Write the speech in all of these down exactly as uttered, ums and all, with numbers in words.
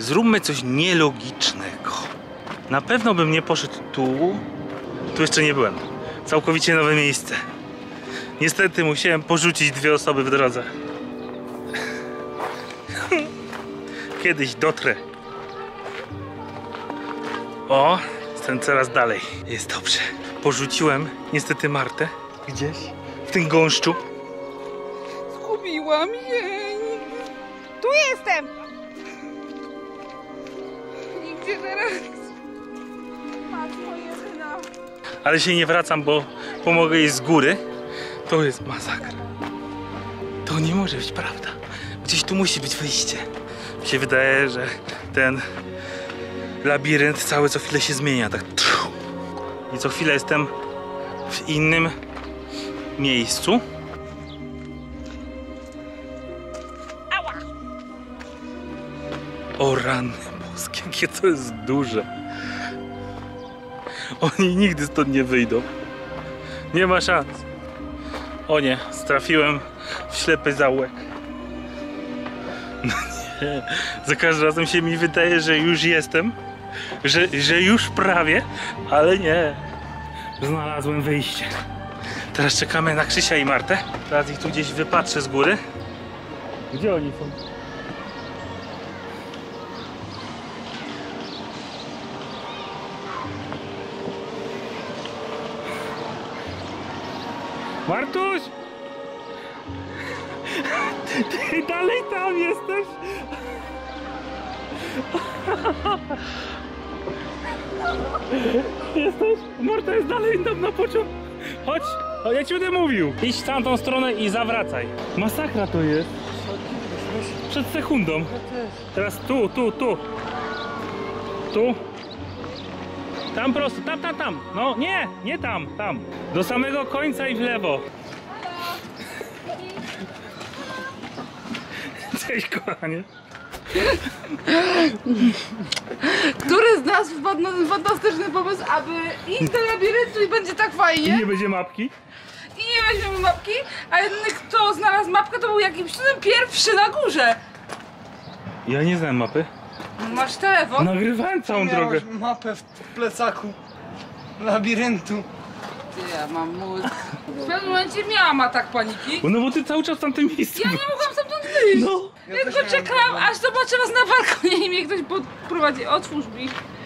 Zróbmy coś nielogicznego. Na pewno bym nie poszedł tu. Tu jeszcze nie byłem. Całkowicie nowe miejsce. Niestety musiałem porzucić dwie osoby w drodze. Kiedyś dotrę. O, jestem coraz dalej. Jest dobrze. Porzuciłem niestety Martę gdzieś w tym gąszczu. Zgubiłam jej. Tu jestem. Nigdzie teraz. Matko jedyna. Ale się nie wracam, bo pomogę jej z góry. To jest masakra. To nie może być prawda. Gdzieś tu musi być wyjście. Mi się wydaje, że ten labirynt cały co chwilę się zmienia. Tak. I co chwilę jestem w innym miejscu. Ała! O rany boskie, jakie to jest duże. Oni nigdy stąd nie wyjdą. Nie ma szans. O nie, trafiłem w ślepy zaułek. No nie. Za każdym razem się mi wydaje, że już jestem. Że, że już prawie, ale nie. Znalazłem wyjście. Teraz czekamy na Krzysia i Martę. Teraz ich tu gdzieś wypatrzę z góry. Gdzie oni są? Martuś! Ty dalej tam jesteś? Jesteś? Marta jest dalej tam na początku. Chodź, o, ja ci będę mówił. Idź w tamtą stronę i zawracaj. Masakra to jest. Przed sekundą. Teraz tu, tu, tu. Tu. Tam prosto, tam, tam, tam. No nie, nie tam, tam. Do samego końca i w lewo. Cześć kochanie. Który z nas wpadł na ten fantastyczny pomysł, aby iść do labiryntu i będzie tak I fajnie? nie będzie mapki? I nie weźmiemy mapki, a jedyny kto znalazł mapkę to był jakimś cudem pierwszy na górze. Ja nie znam mapy. Masz telefon? Nagrywałem całą drogę. Miałeś mapę w plecaku labiryntu. Ty, ja mam mózg. W pewnym momencie miałam atak paniki. No bo ty cały czas w tamtym miejscu. Ja nie mogłam stamtąd wyjść. No. Ja tylko czekałam, aż zobaczę was na balkonie i mnie ktoś podprowadzi. Otwórz mi.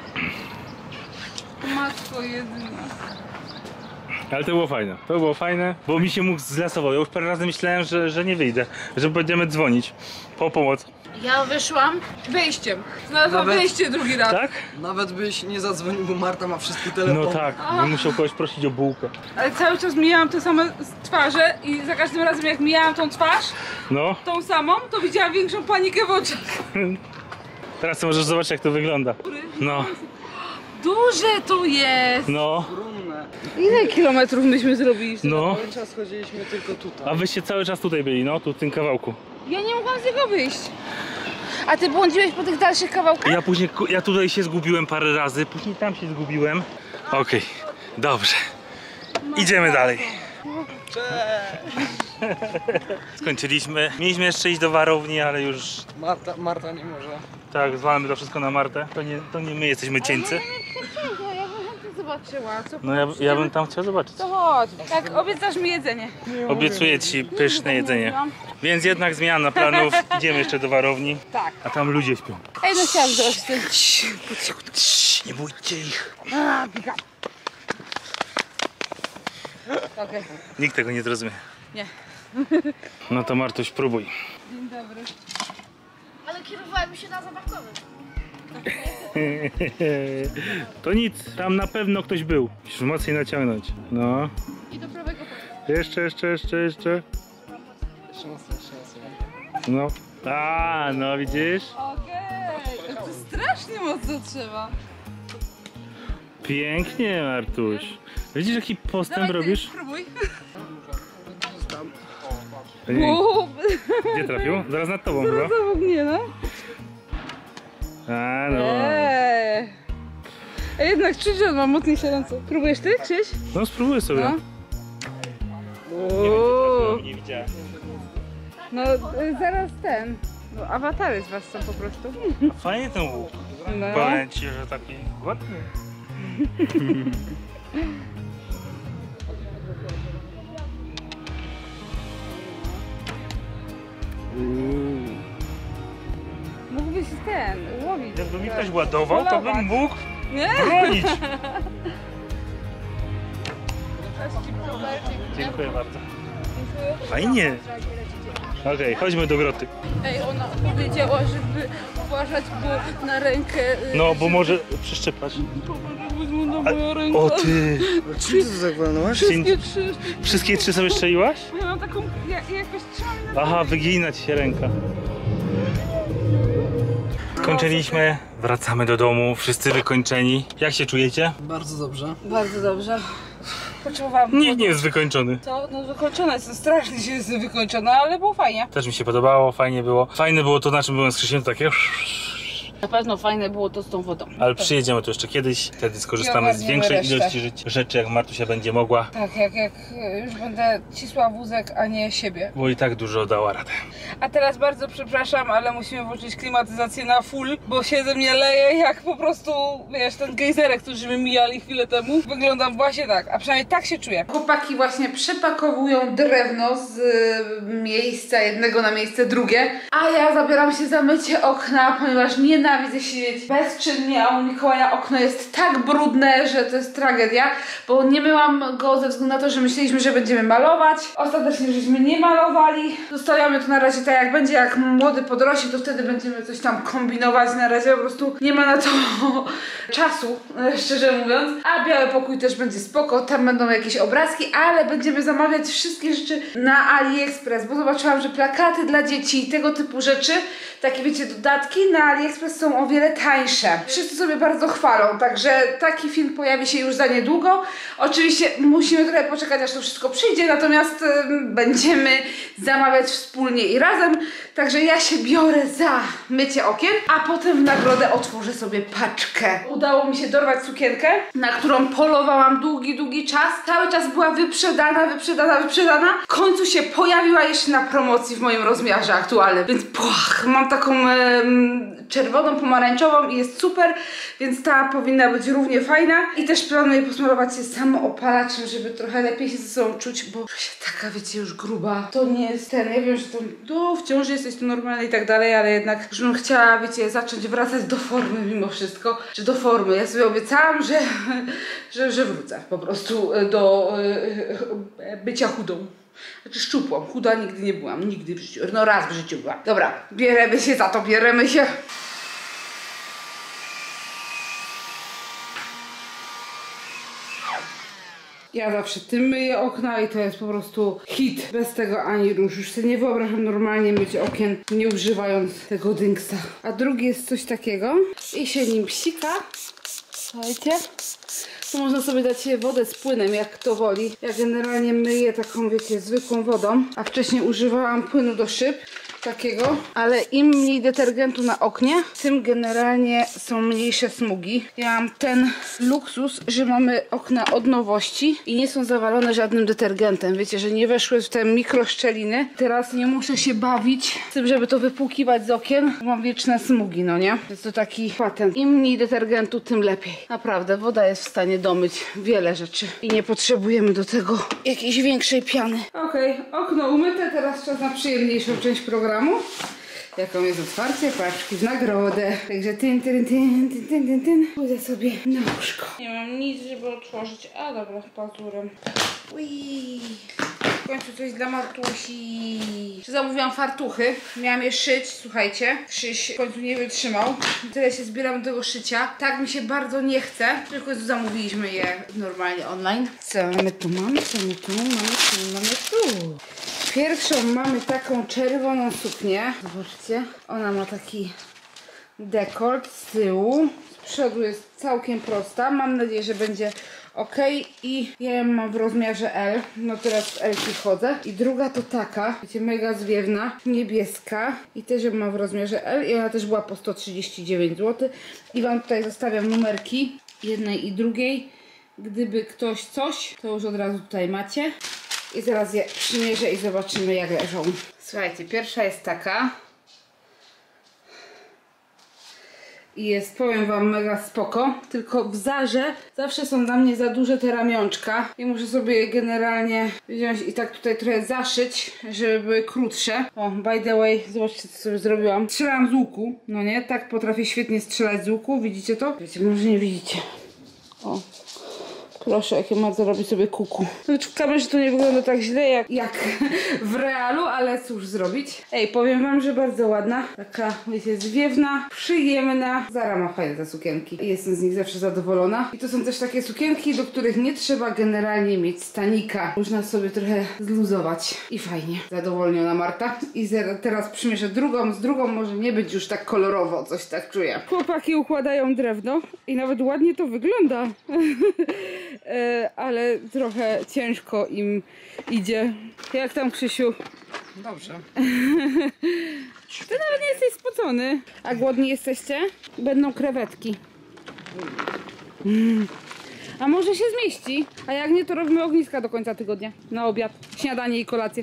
Matko jedyna. Ale to było fajne. To było fajne, bo mi się mógł zlasował. Ja już parę razy myślałem, że, że nie wyjdę. Że będziemy dzwonić po pomoc. Ja wyszłam wyjściem. Znalazłam Nawet- wyjście drugi raz. Tak? Nawet byś nie zadzwonił, bo Marta ma wszystkie telefony. No tak. Bym musiał kogoś prosić o bułkę. Ale cały czas mijałam te same twarze i za każdym razem jak mijałam tą twarz, No. tą samą, to widziałam większą panikę w oczach. Teraz to możesz zobaczyć jak to wygląda. No. Duże to jest! No. Brunne. Ile kilometrów myśmy zrobili? No. Cały czas chodziliśmy tylko tutaj. A wyście cały czas tutaj byli, no, tu w tym kawałku. Ja nie mogłam z niego wyjść. A ty błądziłeś po tych dalszych kawałkach? Ja później, ja tutaj się zgubiłem parę razy, później tam się zgubiłem. Okej, dobrze. Idziemy dalej. Skończyliśmy. Mieliśmy jeszcze iść do warowni, ale już Marta, Marta nie może. tak, zwalamy to wszystko na Martę. To nie, to nie my jesteśmy cieńcy. Ja bym chętnie zobaczyła. Co No ja, ja bym tam chciał zobaczyć. To chodź. Tak, obiecasz mi jedzenie. Obiecuję ci pyszne jedzenie. Więc jednak zmiana planów. Idziemy jeszcze do warowni, Tak. a tam ludzie śpią. Ej, no chciałam zobaczyć ten... Cii, nie bójcie ich. A, pika. Okej. Nikt tego nie zrozumie. Nie. No to Martuś, próbuj. Dzień dobry. Ale kierowałem się na zabawkowy. To nic, tam na pewno ktoś był. Musisz mocniej naciągnąć. No. I do prawego pola. Jeszcze, jeszcze, jeszcze, jeszcze. Jeszcze mocno, jeszcze mocno. No. A, no widzisz? Okej. To strasznie mocno trzeba. Pięknie, Martuś. Widzisz jaki postęp Dawaj, ty, robisz? spróbuj. Nie, Wow. gdzie trafił? Zaraz nad tobą chyba. To nie, no. A, no. Eee. A jednak Krzysiu ma mocniejsze ręce. Próbujesz ty, Krzyś? No spróbuj sobie. No. Nie wiem, gdzie trafiłem, nie widziałem. No y, zaraz ten. Awatary z was są po prostu. Fajnie ten łuk. No. Powiem ci, że taki ładny. Mógłbyś ten, łowić. Jakby mi ktoś ładował, to bym mógł Nie? bronić. Dziękuję bardzo. Fajnie. Okej, okay, chodźmy do groty. Ej, ona powiedziała, żeby uważać, bo na rękę... No, bo może przeszczepać. Na moją rękę. O ty! Czym ty to tak walnąłeś? Wszystkie trzy. Wszystkie trzy sobie strzeliłaś? Ja mam taką, ja, jakoś trzymam na... Aha, wygina ci się ręka. Skończyliśmy, wracamy do domu, wszyscy wykończeni. Jak się czujecie? Bardzo dobrze. Bardzo dobrze. Potrzebowałam... Nikt nie jest wykończony. To, no wykończona jestem, strasznie się jestem wykończona, ale było fajnie. Też mi się podobało, fajnie było. Fajne było to, na czym byłem z Krzysiem, takie... Na pewno fajne było to z tą wodą. Ale przyjedziemy tu jeszcze kiedyś, wtedy skorzystamy z ogarniemy większej resztę. ilości żyć, rzeczy, jak Martusia będzie mogła. Tak, jak, jak już będę cisła wózek, a nie siebie. Bo i tak dużo dała radę. A teraz bardzo przepraszam, ale musimy włączyć klimatyzację na full, bo się ze mnie leje jak po prostu, wiesz, ten gejzerek, który my mijali chwilę temu. Wyglądam właśnie tak, a przynajmniej tak się czuję. Chłopaki właśnie przepakowują drewno z miejsca jednego na miejsce drugie, a ja zabieram się za mycie okna, ponieważ nienawidzę siedzieć bezczynnie, a u Mikołaja okno jest tak brudne, że to jest tragedia, bo nie myłam go ze względu na to, że myśleliśmy, że będziemy malować. Ostatecznie żeśmy nie malowali. Zostawiamy to na razie tak jak będzie, jak młody podrośnie, to wtedy będziemy coś tam kombinować. Na razie po prostu nie ma na to czasu, szczerze mówiąc. A biały pokój też będzie spoko, tam będą jakieś obrazki, ale będziemy zamawiać wszystkie rzeczy na AliExpress, bo zobaczyłam, że plakaty dla dzieci i tego typu rzeczy, takie wiecie, dodatki na AliExpress są o wiele tańsze. Wszyscy sobie bardzo chwalą, także taki film pojawi się już za niedługo. Oczywiście musimy trochę poczekać, aż to wszystko przyjdzie, natomiast y, będziemy zamawiać wspólnie i razem. Także ja się biorę za mycie okien, a potem w nagrodę otworzę sobie paczkę. Udało mi się dorwać sukienkę, na którą polowałam długi, długi czas. Cały czas była wyprzedana, wyprzedana, wyprzedana. W końcu się pojawiła jeszcze na promocji w moim rozmiarze aktualnym, więc płach, mam taką e, czerwoną, pomarańczową i jest super, więc ta powinna być równie fajna. I też planuję posmarować się samoopalaczem, żeby trochę lepiej się ze sobą czuć, bo się taka, wiecie, już gruba. To nie jest ten, ja wiem, że to no, wciąż jesteś to normalne i tak dalej, ale jednak już bym chciała, wiecie, zacząć wracać do formy mimo wszystko, czy do formy. Ja sobie obiecałam, że, że, że wrócę po prostu do e, bycia chudą. Znaczy szczupłą, chuda nigdy nie byłam, nigdy w życiu, no raz w życiu byłam. Dobra, bierzemy się za to, bierzemy się. Ja zawsze tym myję okna i to jest po prostu hit. Bez tego ani rusz. Już sobie nie wyobrażam normalnie myć okien, nie używając tego dynksa. A drugi jest coś takiego i się nim psika. Słuchajcie. Tu można sobie dać wodę z płynem, jak kto woli. Ja generalnie myję taką, wiecie, zwykłą wodą, a wcześniej używałam płynu do szyb, takiego, ale im mniej detergentu na oknie, tym generalnie są mniejsze smugi. Ja mam ten luksus, że mamy okna od nowości i nie są zawalone żadnym detergentem. Wiecie, że nie weszły w te mikroszczeliny. Teraz nie muszę się bawić z tym, żeby to wypłukiwać z okien, bo mam wieczne smugi, no nie? Jest to taki patent. Im mniej detergentu, tym lepiej. Naprawdę, woda jest w stanie domyć wiele rzeczy i nie potrzebujemy do tego jakiejś większej piany. Okej, okay, okno umyte, teraz czas na przyjemniejszą część programu. Jaką jest otwarcie paczki w nagrodę. Także tyn, tyn, tyn, tyn, tyn, tyn, tyn. Pójdę sobie na łóżko. Nie mam nic, żeby otworzyć. A dobra, pazurem. Ui. W końcu coś dla Martusi. Zamówiłam fartuchy. Miałam je szyć, słuchajcie. Krzyś w końcu nie wytrzymał. Tyle się zbieram do tego szycia. Tak mi się bardzo nie chce. W końcu zamówiliśmy je normalnie online. Co my tu mamy? Co my tu mamy? Co my mamy tu? Pierwszą mamy taką czerwoną suknię. Zobaczcie. Ona ma taki dekolt z tyłu. Z przodu jest całkiem prosta. Mam nadzieję, że będzie ok. I ja ją mam w rozmiarze L. No teraz w L chodzę. I druga to taka. Wiecie, mega zwiewna. Niebieska. I też ją mam w rozmiarze L. I ona też była po sto trzydzieści dziewięć złotych. I wam tutaj zostawiam numerki jednej i drugiej. Gdyby ktoś coś, to już od razu tutaj macie. I zaraz je przymierzę i zobaczymy, jak leżą. Słuchajcie, pierwsza jest taka. i jest, powiem wam, mega spoko, tylko w Zarze zawsze są dla mnie za duże te ramionczka i muszę sobie je generalnie wziąć i tak tutaj trochę zaszyć, żeby były krótsze. O, by the way, zobaczcie, co sobie zrobiłam. Strzelam z łuku, no nie? Tak potrafię świetnie strzelać z łuku, widzicie to? Wiecie, może nie widzicie. O. Proszę, jakie Marta robi sobie kuku. Znaczy w kamerze to nie wygląda tak źle jak, jak w realu, ale cóż zrobić. Ej, powiem wam, że bardzo ładna. Taka, wiecie, zwiewna, przyjemna. Zara ma fajne te sukienki. Jestem z nich zawsze zadowolona. I to są też takie sukienki, do których nie trzeba generalnie mieć stanika. Można sobie trochę zluzować. I fajnie. Zadowolniona Marta. I teraz przymierzę drugą z drugą. Może nie być już tak kolorowo, coś tak czuję. Chłopaki układają drewno i nawet ładnie to wygląda. E, ale trochę ciężko im idzie. Jak tam, Krzysiu? Dobrze. Ty nawet nie jesteś spocony. A głodni jesteście? Będą krewetki. Mm. A może się zmieści? A jak nie, to robimy ogniska do końca tygodnia. Na obiad, śniadanie i kolację.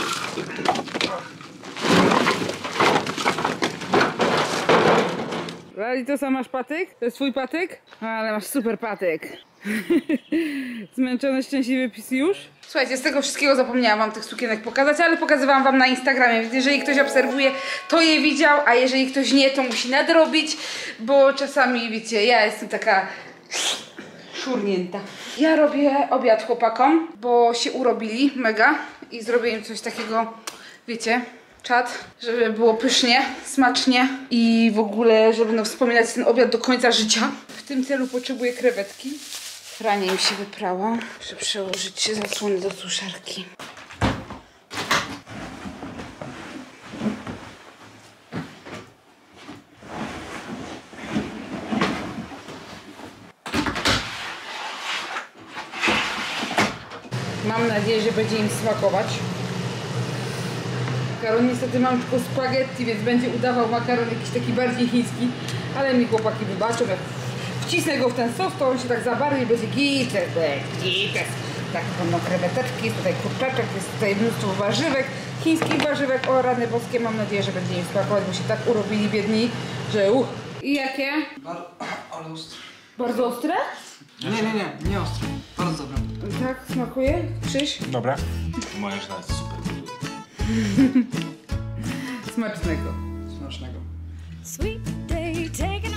Lali, to sam masz patyk? To jest twój patyk? Ale masz super patyk. Zmęczony, szczęśliwy pis już? Słuchajcie, z tego wszystkiego zapomniałam wam tych sukienek pokazać, ale pokazywałam wam na Instagramie, więc jeżeli ktoś obserwuje, to je widział, a jeżeli ktoś nie, to musi nadrobić, bo czasami, wiecie, ja jestem taka szurnięta. Ja robię obiad chłopakom, bo się urobili mega i zrobię im coś takiego, wiecie, czad, żeby było pysznie, smacznie i w ogóle, żeby no, wspominać ten obiad do końca życia. W tym celu potrzebuję krewetki. Pranie mi się wyprało. Muszę przełożyć zasłony do suszarki. Mam nadzieję, że będzie im smakować. Makaron niestety mam tylko spaghetti, więc będzie udawał makaron jakiś taki bardziej chiński, ale mi chłopaki wybaczą, jak wcisnę go w ten sos, to on się tak zabarwi i będzie gites, gites. Tak, będą kreweteczki, jest tutaj kurczaczek, jest tutaj mnóstwo warzywek, chińskich warzywek, o rany boskie, mam nadzieję, że będzie im smakować, bo się tak urobili biedni, że uch. I jakie? Bar ale ostre. Bardzo ostre? Nie, nie, nie, nie ostre. Bardzo dobre. Tak, smakuje? Krzyś? Dobra. Moja żona jest super. Smacznego. Smacznego. Sweet day, take it